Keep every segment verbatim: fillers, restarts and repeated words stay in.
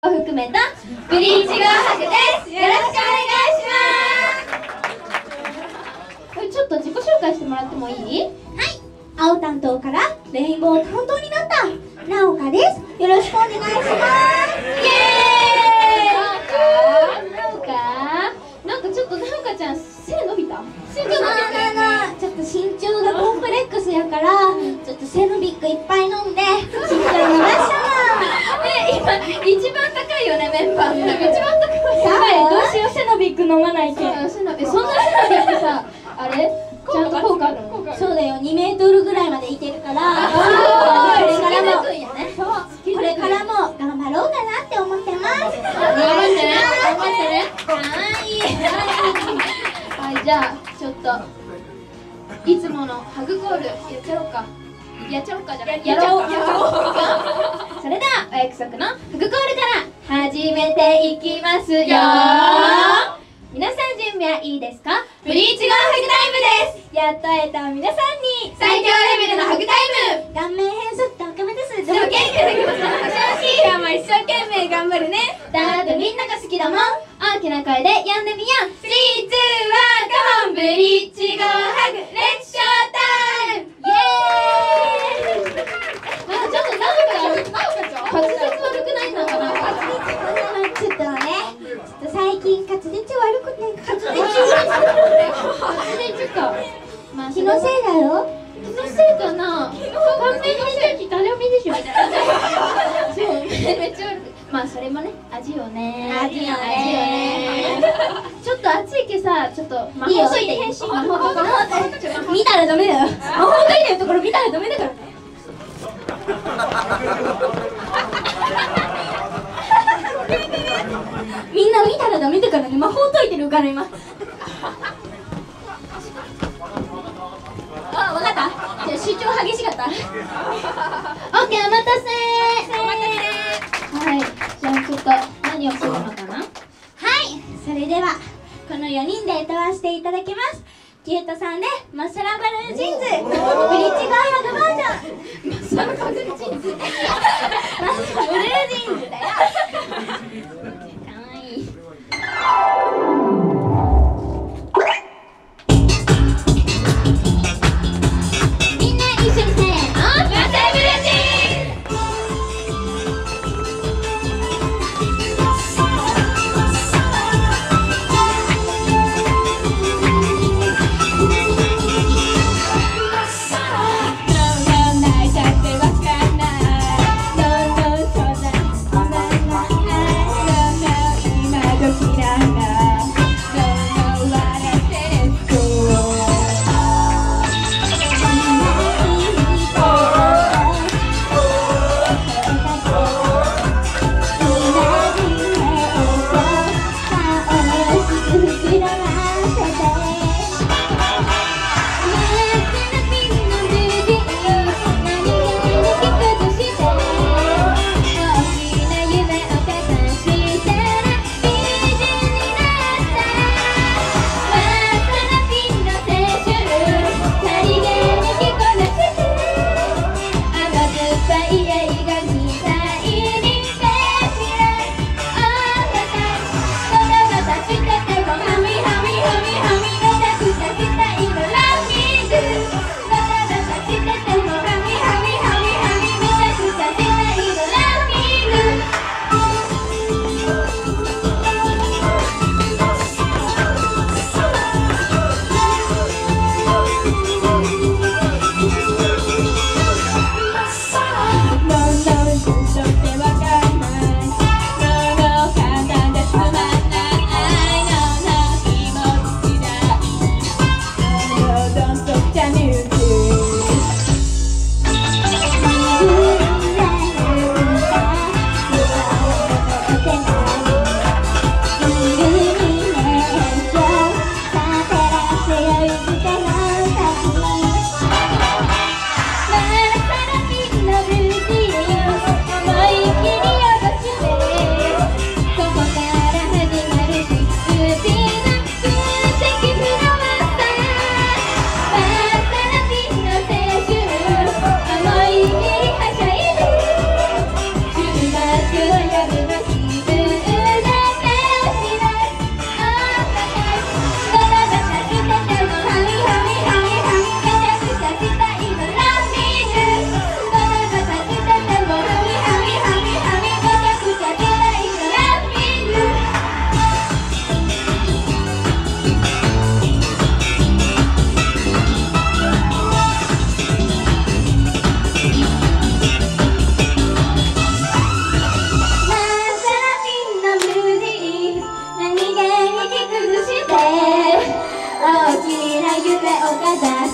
を含めたブリーチゴーハグです。よろしくお願いします。ちょっと自己紹介してもらってもいい？ はい、青担当からレインボー担当になったなおかです。よろしくお願いします。イエーイ。なおか、なんかちょっとなおかちゃん背伸びた？身長伸びた？ なちょっと身長がコンプレックスやから、ちょっとセノビックいっぱい飲んで身長伸ばしたね、今一番高いよね、メンバーの中。一番高い。 やばい、どうしよう、セノビック飲まないけん。 そんなセノビックさ、あれちゃんと効果あるの？ そうだよ、にメートルぐらいまでいけるから、これからもこれからも頑張ろうかなって思ってます。頑張ってね、頑張ってね。はい、じゃあちょっといつものハグコールやっちゃおうか。やっちゃおうかじゃない。やろう。それではお約束のハグコールから始めていきますよ。皆さん準備はいいですか？ブリーチゴーハグタイムです。やっと会えた皆さんに最強レベルのハグタイム。 顔面偏差値高めです。 でも元気できます。いや、もう一生懸命頑張るね。だってみんなが好きだもん。大きな声で呼んでみよう。スリー、ツー、ワン、カモン。ブリーチゴーハグレッツショータイム。イエーイ。なんかちょっとなんか滑舌悪くないのかな。 ちょっとね、ちょっと最近滑舌悪くて滑舌滑舌か。まあ気のせいだよ。 気のせいかな。顔面偏差値誰もいいでしょ。そう、めっちゃ悪く。まあそれもね、味よね。 味よね。 ちょっと暑いけさ、ちょっと魔法解いて変身。魔法解いて。 見たらダメだよ。魔法解いてるところ見たらダメだからね。みんな見たらダメだからね。魔法解いてるから今。あ、わかった。じゃあ主張激しかった。オッケー、お待たせー。お待たせ。はい、じゃあちょっと何をするのかな。はい、 それではこのよにんで歌わせていただきます。キュートさんでマサラバルージーンズ、ブリッジゴーハグバージョン。マサラバルージーンズ。マサラバルージーンズだよ。かわいい。 お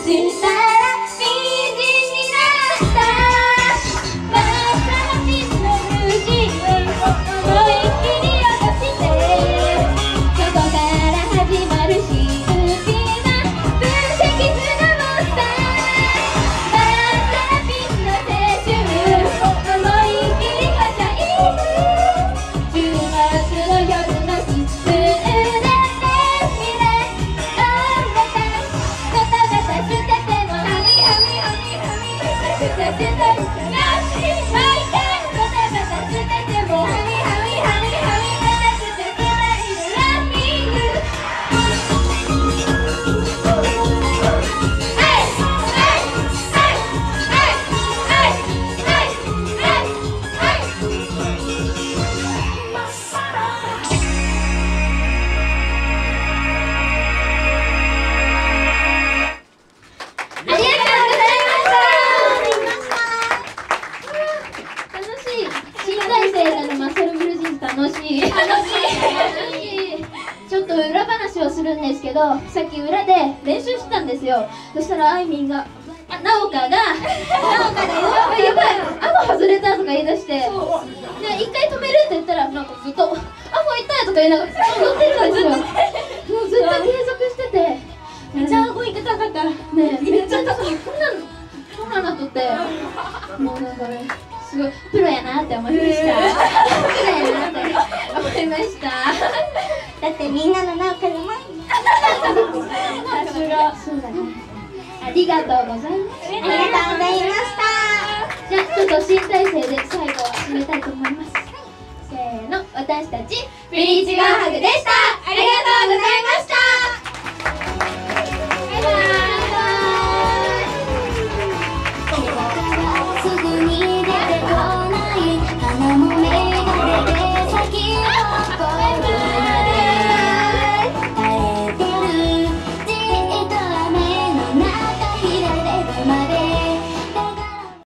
したら美人になったバッサラピンのルージン思いっきり落としてそこから始まるシンプルな分析図のモンスターバッサラピンの青春思いっきりはしゃいで週末の夜のキスさっき裏で練習してたんですよ。そしたらあいみんがあなおかがなおかだよやばいアゴ外れたとか言い出してで一回止めるって言ったらなんかずっとアゴ痛いとか言いながらずっと乗ってるんですよ。もうずっと継続しててめっちゃアゴ行きたかったねえめっちゃ高いこんなのこんなのとってもうなんかねすごいプロやなって思いましたプロやなって思いましただってみんなのなおかの前にさすがそうだねありがとうございますありがとうございましたじゃあちょっと新体制で最後は締めたいと思いますせーの私たちブリーチゴーハグでしたありがとうございましたバイバーイすぐに出てこない花も